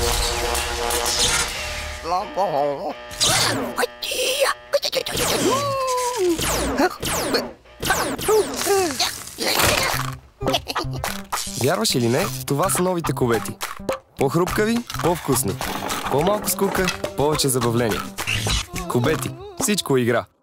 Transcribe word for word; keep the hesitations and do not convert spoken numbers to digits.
Вярваш или не, това са новите кубети. По-хрупкави, по-вкусни. По-малко скука, повече забавление. Кубети. Всичко е игра.